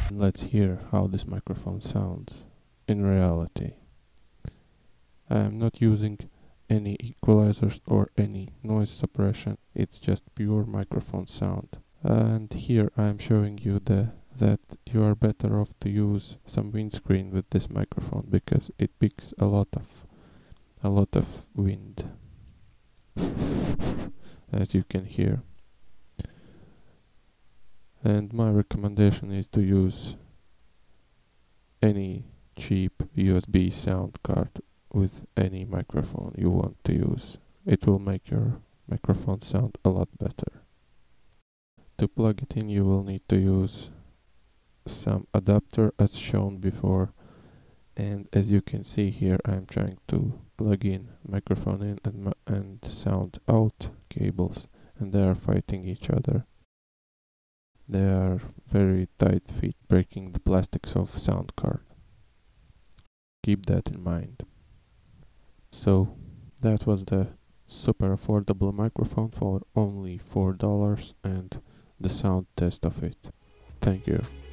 Let's hear how this microphone sounds in reality. I am not using any equalizers or any noise suppression, it's just pure microphone sound. And here I am showing you that you are better off to use some windscreen with this microphone because it picks a lot of wind, as you can hear. And my recommendation is to use any cheap USB sound card with any microphone you want to use. It will make your microphone sound a lot better. To plug it in, you will need to use some adapter as shown before, and as you can see here, I'm trying to plug in microphone in and sound out cables, and they are fighting each other. They are very tight fit, breaking the plastics of sound card. Keep that in mind. So that was the super affordable microphone for only $4 and the sound test of it. Thank you.